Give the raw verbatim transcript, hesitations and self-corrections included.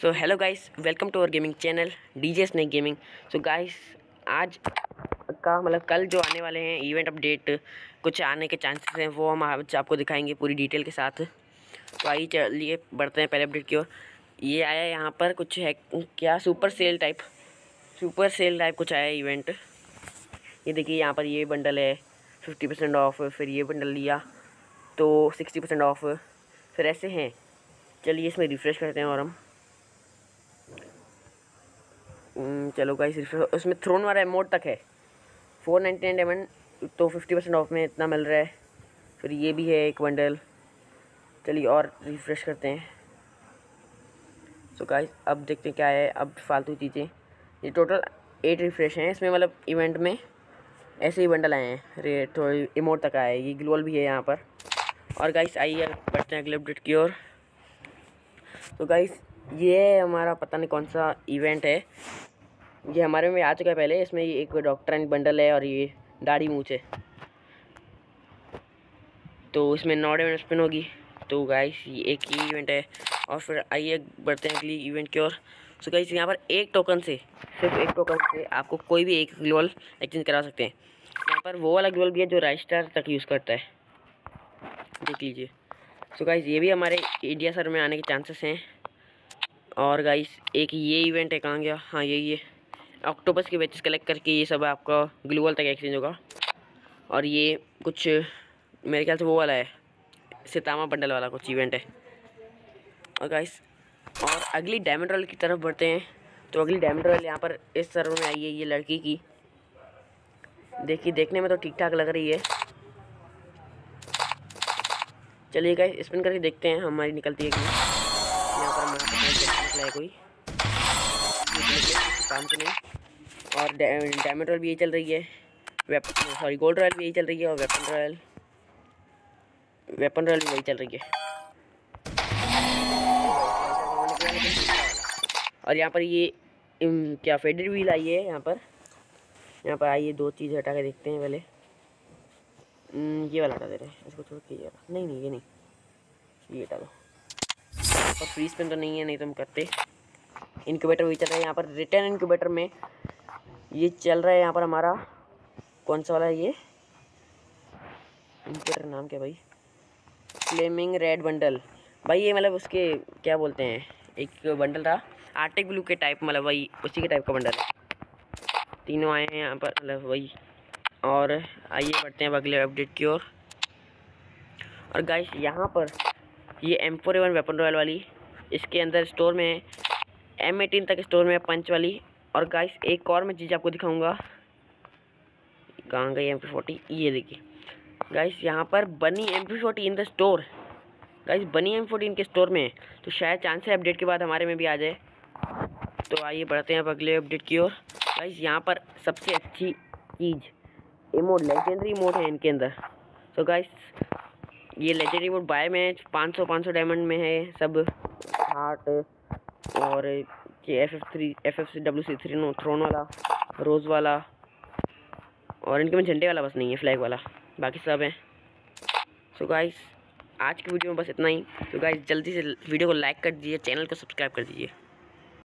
So hello guys, welcome to our gaming channel DJ snake gaming. So guys, आज का मतलब कल जो आने वाले हैं इवेंट अपडेट कुछ आने के चांसेस हैं, वो हम आज आपको दिखाएंगे पूरी डिटेल के साथ। तो आइए चलिए बढ़ते हैं पहले अपडेट की ओर। ये आया यहाँ पर कुछ है क्या, super sale type super sale type कुछ आया इवेंट। ये देखिए यहाँ पर ये बंडल है फिफ्टी परसेंट ऑफ, फिर ये बंडल लिया तो सिक्सटी परसेंट ऑफ, फिर ऐसे हैं। चलिए इसमें रिफ़्रेश करते हैं और हम चलो गाइस, उसमें थ्रोन वाला एमोड तक है फोर नाइन्टी नाइन डायमंड, तो फिफ्टी परसेंट ऑफ में इतना मिल रहा है। फिर ये भी है एक बंडल। चलिए और रिफ़्रेश करते हैं। सो गाइस अब देखते हैं क्या है। अब फालतू चीज़ें, ये टोटल एट रिफ़्रेश हैं इसमें, मतलब इवेंट में ऐसे ही बंडल आए हैं। रे थोड़ी इमोट तक आए, ये ग्लोअल भी है यहाँ पर। और गाइस आइए बढ़ते हैं अगले अपडेट की ओर। तो गाइस ये हमारा पता नहीं कौन सा इवेंट है, ये हमारे में आ चुका है पहले। इसमें ये एक डॉक्टर एंड बंडल है और ये दाढ़ी मूंछ है, तो इसमें नौ डायमंड स्पिन होगी। तो गाइस ये एक ही इवेंट है। और फिर आइए बढ़ते हैं अगली इवेंट की ओर। सो गाइस यहाँ पर एक टोकन से, सिर्फ एक टोकन से आपको कोई भी एक ग्लोअल एक्सचेंज करा सकते हैं। यहाँ पर वो वाला ग्लोअल भी है जो राइस्टार तक यूज़ करता है, देख लीजिए। सो गाइस ये भी हमारे इंडिया सर में आने के चांसेस हैं। और गाइस एक ये इवेंट है, कहाँ गया, हाँ यही है, ऑक्टोपस के बैचेस कलेक्ट करके ये सब आपका ग्लोअल तक एक्सचेंज होगा। और ये कुछ मेरे ख्याल से वो वाला है, सितामा बंडल वाला कुछ इवेंट है। और गाइस और अगली डायमंड रॉयल की तरफ बढ़ते हैं। तो अगली डायमंड रॉयल यहाँ पर इस सर्वर में आई है, ये लड़की की। देखिए देखने में तो ठीक ठाक लग रही है। चलिए गाइस स्पिन करके देखते हैं हमारी निकलती है कि यहाँ पर हमारा निकला है कोई काम तो नहीं। और डायमंड रॉयल भी यही चल रही है, वेपन सॉरी गोल्ड रॉयल भी यही चल रही है, और वेपन रॉयल वेपन रॉयल भी वही चल रही है। और यहाँ पर ये इम, क्या फेडेड व्हील आई है यहाँ पर। यहाँ पर आइए दो चीज़ हटा के देखते हैं पहले। ये वाला हटा दे रहे हैं, इसको छोड़ के ये वाला, नहीं नहीं ये नहीं, ये हटा दो। और फ्री स्पिन तो नहीं है, नहीं तो हम करते। इनक्यूबेटर भी चल रहा है यहाँ पर, रिटर्न इनक्यूबेटर में ये चल रहा है यहाँ पर हमारा कौन सा वाला है ये इनक्यूबेटर, नाम क्या भाई, फ्लेमिंग रेड बंडल। भाई ये मतलब उसके क्या बोलते हैं, एक बंडल था आर्टिक ब्लू के टाइप, मतलब वही उसी के टाइप का बंडल है। तीनों आए हैं यहाँ पर, मतलब वही। और आइए बढ़ते हैं अगले अपडेट की ओर। और, और गाइस यहाँ पर ये M four A one weapon royale वाली, इसके अंदर स्टोर में है, एम एटीन तक स्टोर में है पंच वाली। और गाइस एक और मैं चीज़ आपको दिखाऊंगा, कहाँ गई एम पी फोर्टी, ये देखिए गाइस यहाँ पर bunny M P forty in the store. Guys bunny M forty इनके स्टोर में है, तो शायद चांस है अपडेट के बाद हमारे में भी आ जाए। तो आइए बढ़ते हैं अब अगले अपडेट की ओर। गाइस यहाँ पर सबसे अच्छी चीज़ इमोट, लेजेंडरी इमोट है इनके अंदर। तो गाइस ये लेजेंडरी इमोट बाय में पाँच सौ पाँच सौ डायमंड में है सब, हार्ट और ये F F three F F C W C three throne वाला, रोज़ वाला, और इनके में झंडे वाला बस नहीं है, फ्लैग वाला, बाकी सब है। सो गाइस आज की वीडियो में बस इतना ही। तो गाइस जल्दी से वीडियो को लाइक कर दीजिए, चैनल को सब्सक्राइब कर दीजिए।